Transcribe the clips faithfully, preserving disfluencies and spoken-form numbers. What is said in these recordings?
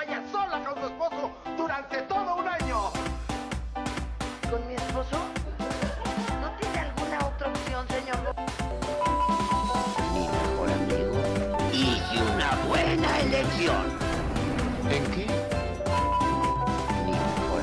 vaya sola con su esposo durante todo un año. ¿Con mi esposo? ¿No tiene alguna otra opción, señor? Mi mejor amigo. Hice una buena elección. ¿En qué? Mi mejor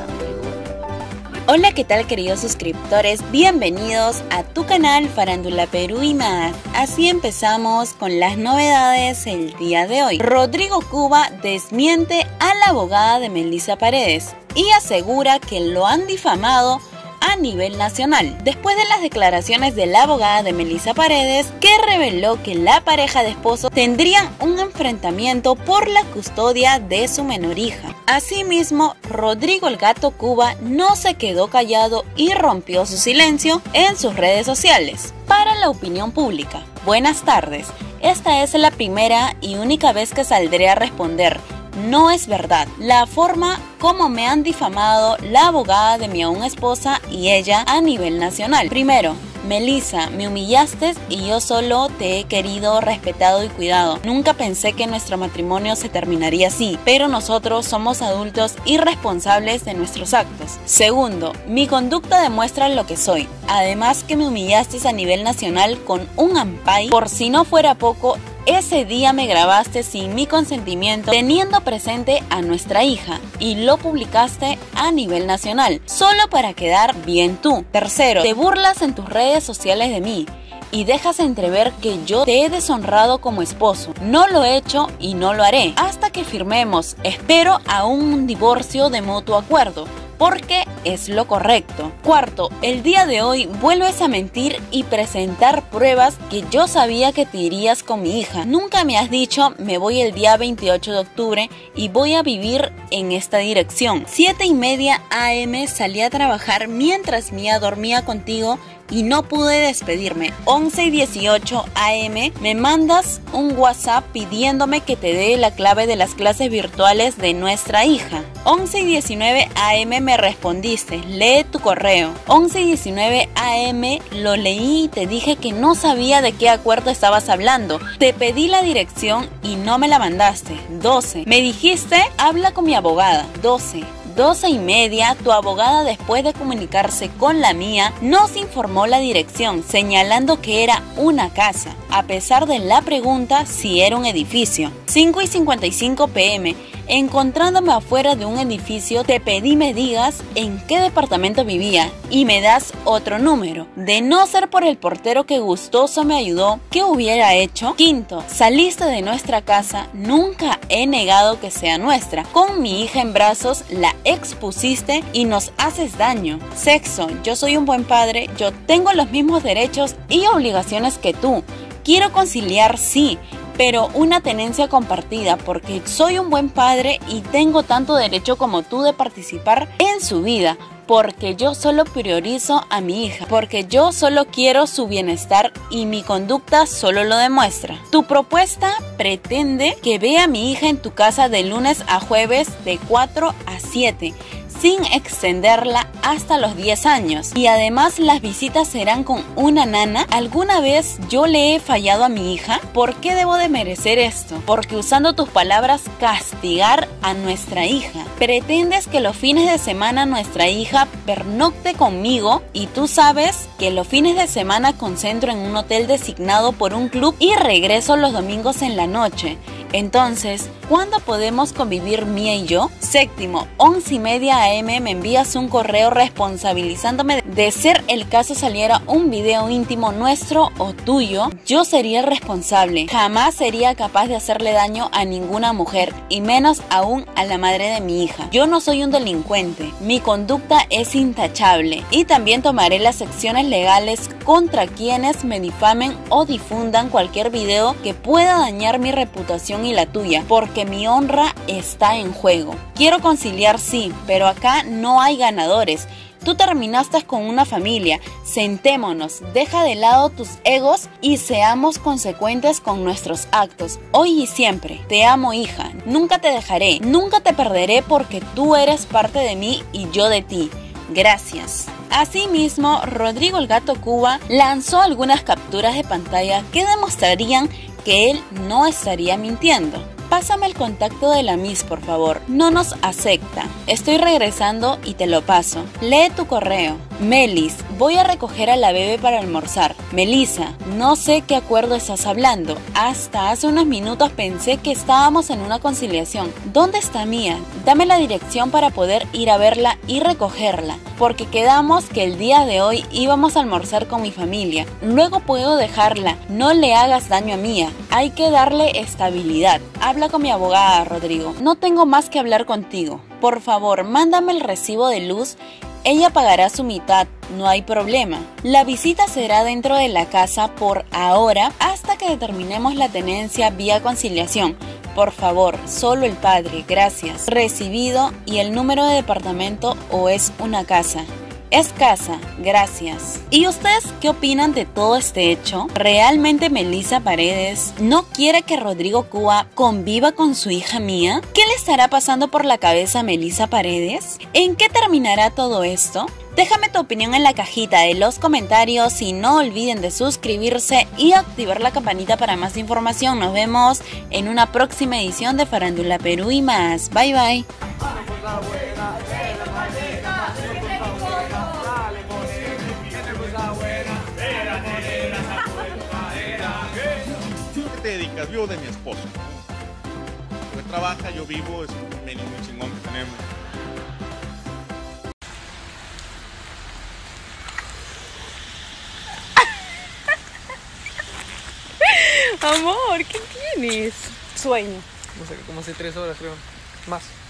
amigo. Hola, ¿qué tal, queridos suscriptores? Bienvenidos a tu canal Farándula Perú y más. Así empezamos con las novedades el día de hoy. Rodrigo Cuba desmiente a la abogada de Melissa Paredes y asegura que lo han difamado a nivel nacional, después de las declaraciones de la abogada de Melissa Paredes, que reveló que la pareja de esposos tendrían un enfrentamiento por la custodia de su menor hija. Asimismo, Rodrigo el Gato Cuba no se quedó callado y rompió su silencio en sus redes sociales. Para la opinión pública, buenas tardes, esta es la primera y única vez que saldré a responder. No es verdad la forma como me han difamado la abogada de mi aún esposa y ella a nivel nacional. Primero, Melissa, me humillaste y yo solo te he querido, respetado y cuidado. Nunca pensé que nuestro matrimonio se terminaría así, pero nosotros somos adultos y responsables de nuestros actos. Segundo, mi conducta demuestra lo que soy. Además que me humillaste a nivel nacional con un ampay. Por si no fuera poco, ese día me grabaste sin mi consentimiento teniendo presente a nuestra hija y lo publicaste a nivel nacional, solo para quedar bien tú. Tercero, te burlas en tus redes sociales de mí y dejas entrever que yo te he deshonrado como esposo. No lo he hecho y no lo haré hasta que firmemos, espero, a un divorcio de mutuo acuerdo, porque es lo correcto. Cuarto, el día de hoy vuelves a mentir y presentar pruebas que yo sabía que te irías con mi hija. Nunca me has dicho me voy el día veintiocho de octubre y voy a vivir en esta dirección. Siete y media a eme salí a trabajar mientras Mía dormía contigo y no pude despedirme. Once y dieciocho a eme me mandas un WhatsApp pidiéndome que te dé la clave de las clases virtuales de nuestra hija. Once y diecinueve a eme me respondiste, lee tu correo. Once y diecinueve a eme lo leí y te dije que no sabía de qué acuerdo estabas hablando. Te pedí la dirección y no me la mandaste. Doce, me dijiste, habla con mi abogada. Doce. doce y media, tu abogada, después de comunicarse con la mía, nos informó la dirección, señalando que era una casa, a pesar de la pregunta si era un edificio. cinco y cincuenta y cinco pe eme, encontrándome afuera de un edificio, te pedí me digas en qué departamento vivía y me das otro número. De no ser por el portero que gustoso me ayudó, ¿qué hubiera hecho? Quinto, saliste de nuestra casa, nunca he negado que sea nuestra. Con mi hija en brazos la expusiste y nos haces daño. Sexto, yo soy un buen padre, yo tengo los mismos derechos y obligaciones que tú. Quiero conciliar, sí, pero una tenencia compartida, porque soy un buen padre y tengo tanto derecho como tú de participar en su vida, porque yo solo priorizo a mi hija, porque yo solo quiero su bienestar y mi conducta solo lo demuestra. Tu propuesta pretende que vea a mi hija en tu casa de lunes a jueves de cuatro a siete, sin extenderla hasta los diez años. Y además las visitas serán con una nana. ¿Alguna vez yo le he fallado a mi hija? ¿Por qué debo de merecer esto? Porque usando tus palabras, castigar a nuestra hija. Pretendes que los fines de semana nuestra hija pernocte conmigo y tú sabes que los fines de semana concentro en un hotel designado por un club y regreso los domingos en la noche. Entonces, ¿cuándo podemos convivir Mía y yo? Séptimo, once y media a eme me envías un correo responsabilizándome de ser el caso saliera un video íntimo nuestro o tuyo. Yo sería el responsable. Jamás sería capaz de hacerle daño a ninguna mujer y menos aún a la madre de mi hija. Yo no soy un delincuente. Mi conducta es intachable y también tomaré las acciones legales contra quienes me difamen o difundan cualquier video que pueda dañar mi reputación y la tuya, porque mi honra está en juego. Quiero conciliar, sí, pero acá no hay ganadores. Tú terminaste con una familia, sentémonos, deja de lado tus egos y seamos consecuentes con nuestros actos, hoy y siempre. Te amo, hija, nunca te dejaré, nunca te perderé porque tú eres parte de mí y yo de ti. Gracias. Asimismo, Rodrigo el Gato Cuba lanzó algunas capturas de pantalla que demostrarían que él no estaría mintiendo. Pásame el contacto de la Miss, por favor. No nos acepta. Estoy regresando y te lo paso. Lee tu correo. Melis, voy a recoger a la bebé para almorzar. Melissa, no sé qué acuerdo estás hablando. Hasta hace unos minutos pensé que estábamos en una conciliación. ¿Dónde está Mía? Dame la dirección para poder ir a verla y recogerla, porque quedamos que el día de hoy íbamos a almorzar con mi familia. Luego puedo dejarla. No le hagas daño a Mía. Hay que darle estabilidad. Habla con mi abogada, Rodrigo. No tengo más que hablar contigo. Por favor, mándame el recibo de luz. Ella pagará su mitad, no hay problema. La visita será dentro de la casa por ahora hasta que determinemos la tenencia vía conciliación. Por favor, solo el padre, gracias. Recibido y el número de departamento o es una casa. Es casa, gracias. ¿Y ustedes qué opinan de todo este hecho? ¿Realmente Melissa Paredes no quiere que Rodrigo Cuba conviva con su hija Mía? ¿Qué le estará pasando por la cabeza a Melissa Paredes? ¿En qué terminará todo esto? Déjame tu opinión en la cajita de los comentarios y no olviden de suscribirse y activar la campanita para más información. Nos vemos en una próxima edición de Farándula Perú y más. Bye bye. ¿Qué te dedicas? Vivo de mi esposo. Porque trabaja, yo vivo, es un menú muy chingón que tenemos. Amor, ¿qué tienes? Sueño. No sé, como hace tres horas creo. Más.